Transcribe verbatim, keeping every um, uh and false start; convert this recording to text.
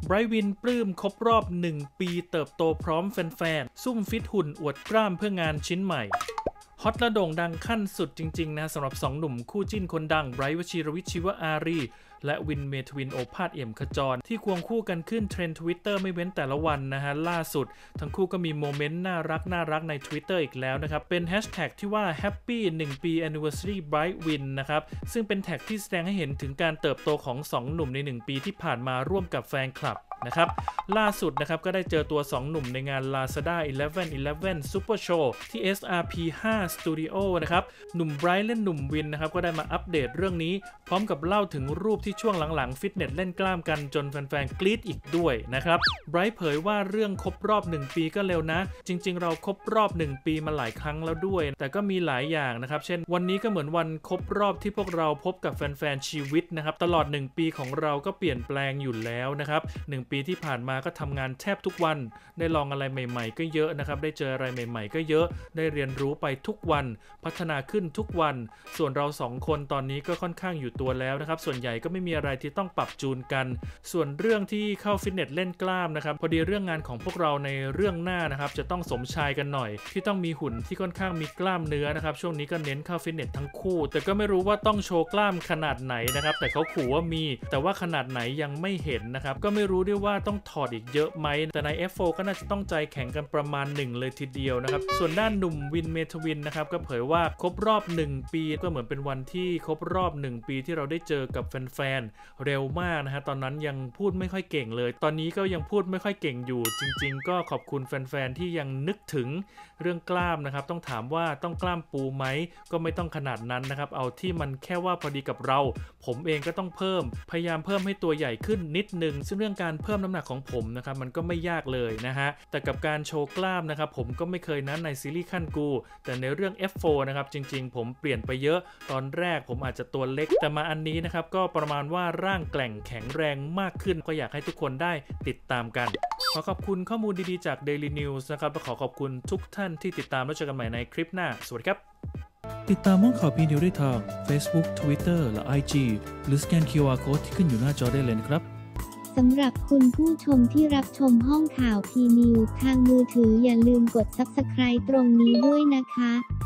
ไบรท์วินปลื้มครบรอบหนึ่งปีเติบโตพร้อมแฟนๆซุ่มฟิตหุ่นอวดกล้ามเพื่องานชิ้นใหม่ฮอตและโด่งดังขั้นสุดจริงๆนะสำหรับสองหนุ่มคู่จิ้นคนดังไบรท์วชิรวิชชีวอารีและวินเมทวินโอภาสเอี่ยมขจรที่ควงคู่กันขึ้นเทรนด์ Twitter ไม่เว้นแต่ละวันนะฮะล่าสุดทั้งคู่ก็มีโมเมนต์น่ารักน่ารักใน Twitter อีกแล้วนะครับเป็นแฮชแท็กที่ว่า Happy หนึ่งปี Anniversary Bright Win นะครับซึ่งเป็นแท็กที่แสดงให้เห็นถึงการเติบโตของสองหนุ่มในหนึ่งปีที่ผ่านมาร่วมกับแฟนคลับนะครับล่าสุดนะครับก็ได้เจอตัวสองหนุ่มในงาน Lazada สิบเอ็ด สิบเอ็ด Super Show ที่ เอส อาร์ พี ไฟว์ Studio นะครับหนุ่มไบรท์และหนุ่มวินนะครับก็ได้มาอัปเดตเรื่องนี้พร้อมกับเล่าถึงรูปที่ช่วงหลังๆฟิตเนสเล่นกล้ามกันจนแฟนๆกรี๊ดอีกด้วยนะครับไบรท์เผยว่าเรื่องครบรอบหนึ่งปีก็เร็วนะจริงๆเราครบรอบหนึ่งปีมาหลายครั้งแล้วด้วยแต่ก็มีหลายอย่างนะครับเช่นวันนี้ก็เหมือนวันครบรอบที่พวกเราพบกับแฟนๆชีวิตนะครับตลอดหนึ่งปีของเราก็เปลี่ยนแปลงอยู่แล้วนะครับหนึ่งปีที่ผ่านมาก็ทำงานแทบทุกวันได้ลองอะไรใหม่ๆก็เยอะนะครับได้เจออะไรใหม่ๆก็เยอะได้เรียนรู้ไปทุกวันพัฒนาขึ้นทุกวันส่วนเราสองคนตอนนี้ก็ค่อนข้างอยู่ตัวแล้วนะครับส่วนใหญ่ก็ไม่มีอะไรที่ต้องปรับจูนกันส่วนเรื่องที่เข้าฟิตเนสเล่นกล้ามนะครับพอดีเรื่องงานของพวกเราในเรื่องหน้านะครับจะต้องสมชายกันหน่อยที่ต้องมีหุ่นที่ค่อนข้างมีกล้ามเนื้อนะครับช่วงนี้ก็เน้นเข้าฟิตเนสทั้งคู่แต่ก็ไม่รู้ว่าต้องโชว์กล้ามขนาดไหนนะครับแต่เขาขู่ว่ามีแต่ว่าขนาดไหนยังไม่เห็นนะครับก็ไม่รู้ด้วยว่าต้องถอดอีกเยอะไหมแต่ใน เอฟ โฟร์ ก็น่าจะต้องใจแข็งกันประมาณหนึ่งเลยทีเดียวนะครับส่วนด้านหนุ่มวินเมทวินนะครับก็เผยว่าครบรอบหนึ่งปีก็เหมือนเป็นวันที่ครบรอบหนึ่งปีที่เราได้เจอกับแฟนๆเร็วมากนะฮะตอนนั้นยังพูดไม่ค่อยเก่งเลยตอนนี้ก็ยังพูดไม่ค่อยเก่งอยู่จริงๆก็ขอบคุณแฟนๆที่ยังนึกถึงเรื่องกล้ามนะครับต้องถามว่าต้องกล้ามปูไหมก็ไม่ต้องขนาดนั้นนะครับเอาที่มันแค่ว่าพอดีกับเราผมเองก็ต้องเพิ่มพยายามเพิ่มให้ตัวใหญ่ขึ้นนิดนึงซึ่งเรื่องการเพิ่มน้ำหนักของผมนะครับมันก็ไม่ยากเลยนะฮะแต่กับการโชว์กล้ามนะครับผมก็ไม่เคยนั้นในซีรีส์ขั้นกูแต่ในเรื่อง เอฟ โฟร์ นะครับจริงๆผมเปลี่ยนไปเยอะตอนแรกผมอาจจะตัวเล็กแต่มาอันนี้นะครับก็ประมาณว่าร่างแกร่งแข็งแรงมากขึ้นก็อยากให้ทุกคนได้ติดตามกันขอขอบคุณข้อมูลดีๆจาก Daily News นะครับและขอขอบคุณทุกท่านที่ติดตามแล้วเจอกันใหม่ในคลิปหน้าสวัสดีครับติดตามห้องข่าวพีนิวได้ทาง Facebook Twitter และ ไอ จี หรือสแกน คิว อาร์ Code ที่ขึ้นอยู่หน้าจอได้เลยนะครับสำหรับคุณผู้ชมที่รับชมห้องข่าวพีนิวทางมือถืออย่าลืมกด ซับสไครบ์ ตรงนี้ด้วยนะคะ